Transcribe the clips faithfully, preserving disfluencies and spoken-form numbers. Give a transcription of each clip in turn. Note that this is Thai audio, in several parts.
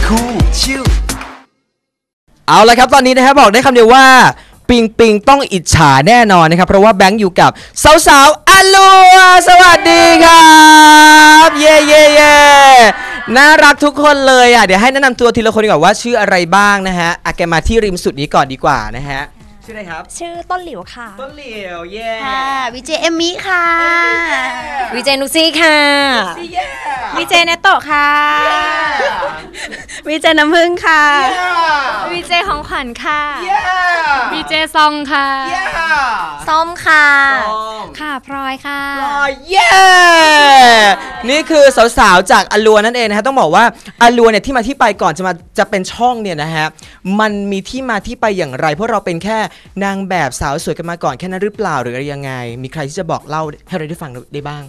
Cool Chill เอาละครับตอนนี้นะครับบอกได้คำเดียวว่าปิงปิงต้องอิจฉาแน่นอนนะครับเพราะว่าแบงค์อยู่กับสาวๆอาลัวสวัสดีครับเย่เย่เย่น่ารักทุกคนเลยอ่ะเดี๋ยวให้แนะนำตัวทีละคนดีกว่าว่าชื่ออะไรบ้างนะฮะอาแกมาที่ริมสุดนี้ก่อนดีกว่านะฮะชื่ออะไรครับชื่อต้นหลิวค่ะต้นหลิวเย่ค่ะวีเจเอมมี่ค่ะวีเจนุกซี่ค่ะวีเจเนโตะค่ะวีเจน้ำผึ้งค่ะวีเจของขวัญค่ะวีเจซองค่ะส้มค่ะค่ะพลอยค่ะพลอยเย่นี่คือสาวๆจากอาลัวนั่นเองนะฮะต้องบอกว่าอาลัวเนี่ยที่มาที่ไปก่อนจะมาจะเป็นช่องเนี่ยนะฮะมันมีที่มาที่ไปอย่างไรเพราะเราเป็นแค่นางแบบสาวสวยกันมาก่อนแค่นั้นหรือเปล่าหรืออะไรยังไงมีใครที่จะบอกเล่าให้เราได้ฟังได้บ้าง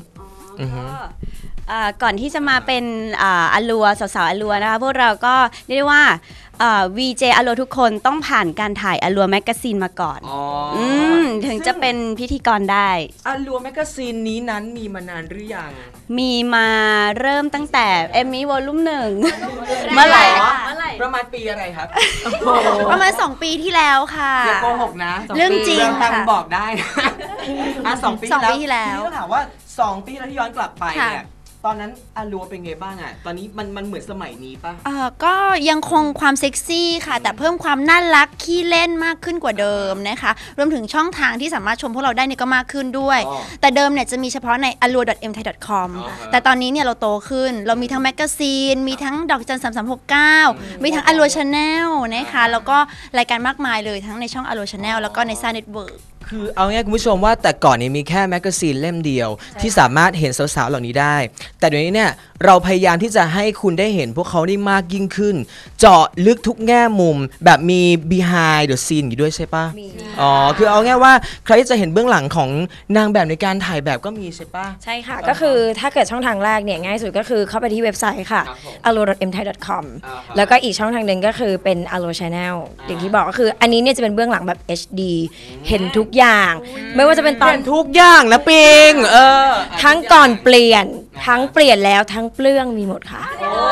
ก่อนที่จะมาเป็นอาลัวสาวๆอาลัวนะคะพวกเราก็เรียกได้ว่าวีเจอาลัวทุกคนต้องผ่านการถ่ายอาลัวแมกกาซีนมาก่อนอืมถึงจะเป็นพิธีกรได้อาลัวแมกกาซีนนี้นั้นมีมานานหรือยังมีมาเริ่มตั้งแต่เอมมี่วอลลุ่มหนึ่งเมื่อไหร่ประมาณปีอะไรครับประมาณสองปีที่แล้วค่ะอย่าโกหกนะเรื่องจริงค่ะบอกได้อ่ะสองปีที่แล้วที่ถามว่าสองปีแล้วที่ย้อนกลับไปเนี่ยตอนนั้นอาลัวเป็นไงบ้างอ่ะตอนนี้มันมันเหมือนสมัยนี้ป่ะเออก็ยังคงความเซ็กซี่ค่ะแต่เพิ่มความน่ารักขี้เล่นมากขึ้นกว่าเดิมนะคะรวมถึงช่องทางที่สามารถชมพวกเราได้นี่ก็มากขึ้นด้วยแต่เดิมเนี่ยจะมีเฉพาะใน อาลัว ดอท เอ็ม ไทย ดอท คอม แต่ตอนนี้เนี่ยเราโตขึ้นเรามีทั้งแมกกาซีนมีทั้งดอกจันสามสามหกเก้ามีทั้งอาลัว Channel นะคะแล้วก็รายการมากมายเลยทั้งในช่องอาลัว Channel แล้วก็ในซ่าเน็ตเวิร์กคือเอาง่ายคุณผู้ชมว่าแต่ก่อนนี้มีแค่แมกกาซีนเล่มเดียวที่สามารถเห็นสาวๆเหล่านี้ได้แต่เดี๋ยวนี้เนี่ยเราพยายามที่จะให้คุณได้เห็นพวกเขาได้มากยิ่งขึ้นเจาะลึกทุกแง่มุมแบบมี behind the scene อยู่ด้วยใช่ปะอ๋อคือเอาง่ายว่าใครที่จะเห็นเบื้องหลังของนางแบบในการถ่ายแบบก็มีใช่ปะใช่ค่ะก็คือถ้าเกิดช่องทางแรกเนี่ยง่ายสุดก็คือเข้าไปที่เว็บไซต์ค่ะ อาลัว ดอท เอ็ม ไทย ดอท คอม แล้วก็อีกช่องทางหนึ่งก็คือเป็น อาลัว Channel อย่างที่บอกก็คืออันนี้เนี่ยจะเป็นเบื้องหลังแบบ เอช ดี เห็นทุกอย่างไม่ว่าจะเป็นตอนทุกอย่างนะปิงเออทั้งก่อนเปลี่ยนทั้งเปลี่ยนแล้วทั้งเปลื้องมีหมดค่ะ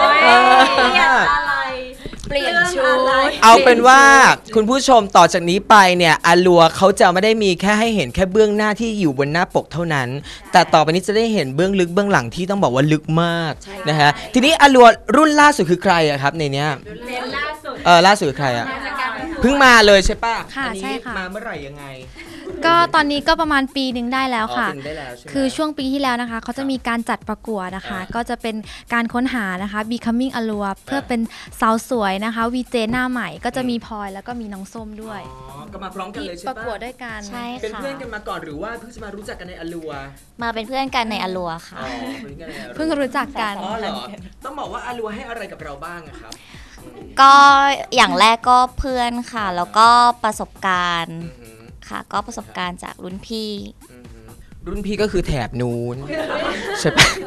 เปลี่ยนชุดเอาเป็นว่าคุณผู้ชมต่อจากนี้ไปเนี่ยอาลัวเขาจะไม่ได้มีแค่ให้เห็นแค่เบื้องหน้าที่อยู่บนหน้าปกเท่านั้นแต่ต่อไปนี้จะได้เห็นเบื้องลึกเบื้องหลังที่ต้องบอกว่าลึกมากนะฮะทีนี้อาลัวรุ่นล่าสุดคือใครอะครับในเนี้ยเออล่าสุดใครอะเพิ่งมาเลยใช่ป่ะค่ะใช่ค่ะมาเมื่อไหร่ยังไงก็ตอนนี้ก็ประมาณปีหนึ่งได้แล้วค่ะคือช่วงปีที่แล้วนะคะเขาจะมีการจัดประกวดนะคะก็จะเป็นการค้นหานะคะ Becoming อาลัวเพื่อเป็นสาวสวยนะคะวีเจหน้าใหม่ก็จะมีพลอยแล้วก็มีน้องส้มด้วยก็มาพร้อมกันเลยใช่ปะประกวดด้วยกันใช่ค่ะเป็นเพื่อนกันมาก่อนหรือว่าเพิ่งจะมารู้จักกันในอาลัวมาเป็นเพื่อนกันในอาลัวค่ะเพิ่งรู้จักกันอ๋อเหรอต้องบอกว่าอาลัวให้อะไรกับเราบ้างครับก็อย่างแรกก็เพื่อนค่ะแล้วก็ประสบการณ์ค่ะก็ประสบการณ์จากรุ่นพี่รุ่นพี่ก็คือแถบนู้นใช่ปะ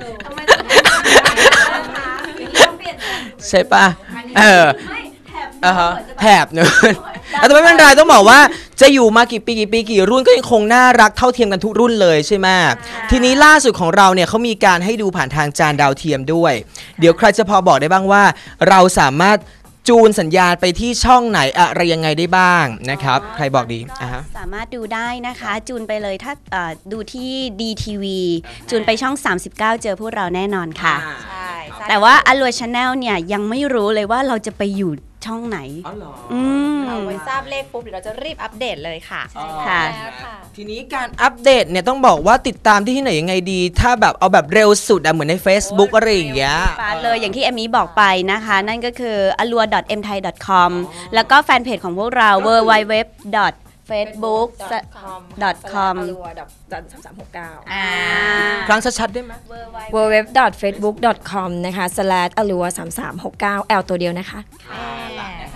ใช่ปะเออแถบนู้นแต่ไม่เป็นไรต้องบอกว่าจะอยู่มากี่ปีกี่ปีกี่รุ่นก็ยังคงน่ารักเท่าเทียมกันทุกรุ่นเลยใช่ไหมทีนี้ล่าสุดของเราเนี่ยเขามีการให้ดูผ่านทางจานดาวเทียมด้วยเดี๋ยวใครจะพอบอกได้บ้างว่าเราสามารถจูนสัญญาณไปที่ช่องไหนอะไรยังไงได้บ้างนะครับใครบอกดีสามารถดูได้นะคะจูนไปเลยถ้าดูที่ ดี ที วี จูนไปช่องสามสิบเก้าเจอพวกเราแน่นอนค่ะแต่ว่าอาลัว Channel เนี่ยยังไม่รู้เลยว่าเราจะไปอยู่ช่องไหนอ๋อเหรอเราไว้ทราบเลขปุ๊บเดี๋ยวเราจะรีบอัปเดตเลยค่ะค่ะทีนี้การอัปเดตเนี่ยต้องบอกว่าติดตามที่ที่ไหนยังไงดีถ้าแบบเอาแบบเร็วสุดอะเหมือนใน Facebook อะไรอย่างเงี้ยเลยอย่างที่เอมมี่บอกไปนะคะนั่นก็คือ อาลัว ดอท เอ็ม ไทย ดอท คอม แล้วก็แฟนเพจของพวกเรา ดับเบิลยู ดับเบิลยู ดับเบิลยู ดอท เฟซบุ๊ก ดอท คอมอาลัว ดอท สามสามหกเก้าครั้งชัดๆได้ไหมดับเบิลยู ดับเบิลยู ดับเบิลยู ดอท เฟซบุ๊ก ดอท คอม นะคะ สแลช อาลัว สามสามหกเก้า แอล ตัวเดียวนะคะ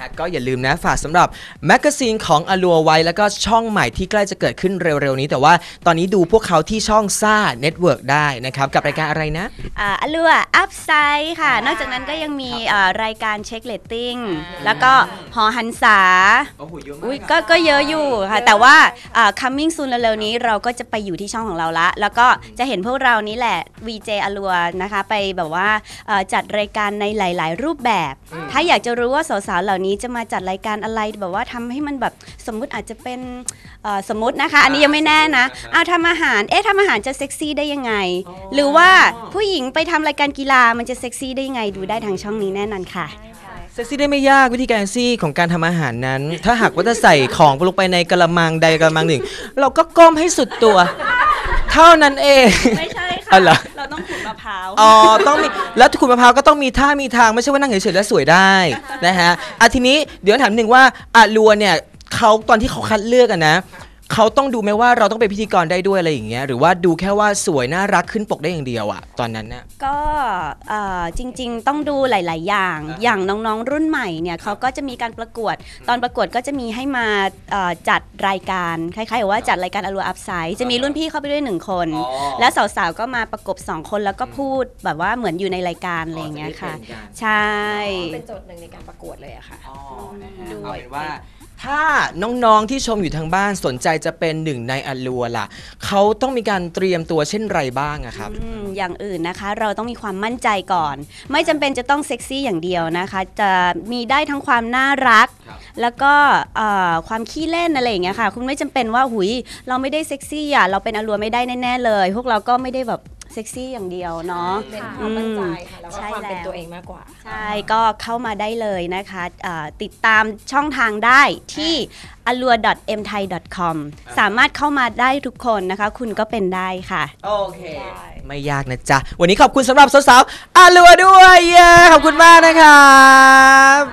ฮะก็อย่าลืมนะฝากสำหรับแมกกาซีนของอลัวไว้แล้วก็ช่องใหม่ที่ใกล้จะเกิดขึ้นเร็วๆนี้แต่ว่าตอนนี้ดูพวกเขาที่ช่องซ่าเน็ตเวิร์กได้นะครับกับรายการอะไรนะอ่าอลัวอัพไซด์ค่ะนอกจากนั้นก็ยังมีรายการเช็คเรตติ้งแล้วก็หอหันษาอุ้ยก็ก็เยอะอยู่ค่ะแต่ว่า coming soon เร็วๆนี้เราก็จะไปอยู่ที่ช่องของเราละแล้วก็จะเห็นพวกเรานี้แหละ วี เจ อลัวนะคะไปแบบว่าจัดรายการในหลายๆรูปแบบถ้าอยากจะรู้ว่าสาวๆเหล่านี้จะมาจัดรายการอะไรแบบว่าทำให้มันแบบสมมุติอาจจะเป็นสมมุตินะคะอันนี้ยังไม่แน่นะเอาทำอาหารเอ๊ะทำอาหารจะเซ็กซี่ได้ยังไงหรือว่าผู้หญิงไปทำรายการกีฬามันจะเซ็กซี่ได้ยังไงดูได้ทางช่องนี้แน่นอนค่ะเซ็กซี่ได้ไม่ยากวิธีการซี่ของการทำอาหารนั้นถ้าหากว่าจะใส่ของลงไปในกระมังใดกระมังหนึ่งเราก็ก้มให้สุดตัวเท่านั้นเองไม่ใช่ค่ะเราต้องขูดมะพร้าวอ๋อต้องมีแล้วขูดมะพร้าวก็ต้องมีท่ามีทางไม่ใช่ว่านั่งเฉยๆแล้วสวยได้นะฮะอ่ะทีนี้เดี๋ยวถามหนึ่งว่าอาลัวเนี่ยเขาตอนที่เขาคัดเลือกกันนะเขาต้องดูไหมว่าเราต้องเป็นพิธีกรได้ด้วยอะไรอย่างเงี้ยหรือว่าดูแค่ว่าสวยน่ารักขึ้นปกได้อย่างเดียวอะตอนนั้นน่ะก็จริงๆต้องดูหลายๆอย่างอย่างน้องๆรุ่นใหม่เนี่ยเขาก็จะมีการประกวดตอนประกวดก็จะมีให้มาจัดรายการคล้ายๆกับว่าจัดรายการอลัวอัพไซด์จะมีรุ่นพี่เข้าไปด้วยหนึ่งคนและสาวๆก็มาประกบสองคนแล้วก็พูดแบบว่าเหมือนอยู่ในรายการอะไรอย่างเงี้ยค่ะใช่เป็นโจทย์หนึ่งในการประกวดเลยอะค่ะด้วยว่าถ้าน้องๆที่ชมอยู่ทางบ้านสนใจจะเป็นหนึ่งในอลัวล่ะเขาต้องมีการเตรียมตัวเช่นไรบ้างอะครับอ, อย่างอื่นนะคะเราต้องมีความมั่นใจก่อนไม่จำเป็นจะต้องเซ็กซี่อย่างเดียวนะคะจะมีได้ทั้งความน่ารักแล้วก็ความขี้เล่นอะไรอย่างเงี้ยค่ะคุณไม่จำเป็นว่าหุยเราไม่ได้เซ็กซี่อะเราเป็นอลัวไม่ได้แน่ๆเลยพวกเราก็ไม่ได้แบบเซ็กซี่อย่างเดียวเนาะเป็นความมั่นใจค่ะแล้วก็ความเป็นตัวเองมากกว่าใช่ก็เข้ามาได้เลยนะคะติดตามช่องทางได้ที่ อลัว ดอท เอ็ม ไทย ดอท คอม สามารถเข้ามาได้ทุกคนนะคะคุณก็เป็นได้ค่ะโอเคไม่ยากนะจ๊ะวันนี้ขอบคุณสำหรับสาวๆอลัวด้วยเย้ขอบคุณมากนะครับ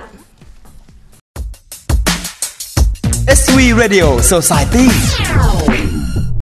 เอส วี Radio Society